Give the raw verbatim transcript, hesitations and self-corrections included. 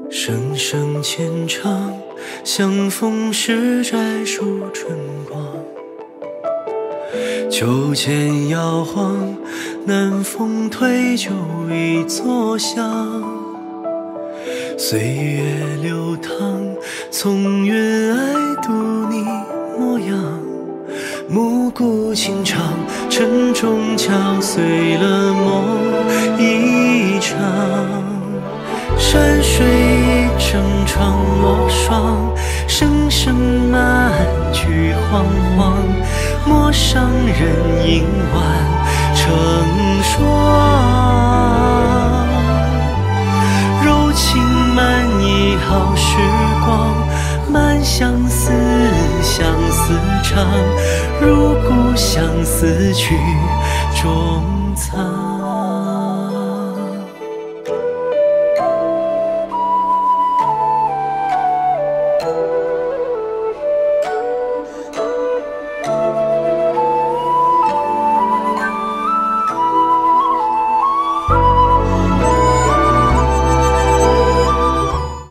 声声浅唱，相逢时摘树春光。秋千摇晃，南风推酒一作响。岁月流淌，从云霭渡你模样。暮鼓轻唱，晨钟敲碎了梦一场。山水一程闯我双，声声慢去惶惶。陌上人影晚成霜。柔情满溢好时光，满相思相思长。如故相思曲终藏。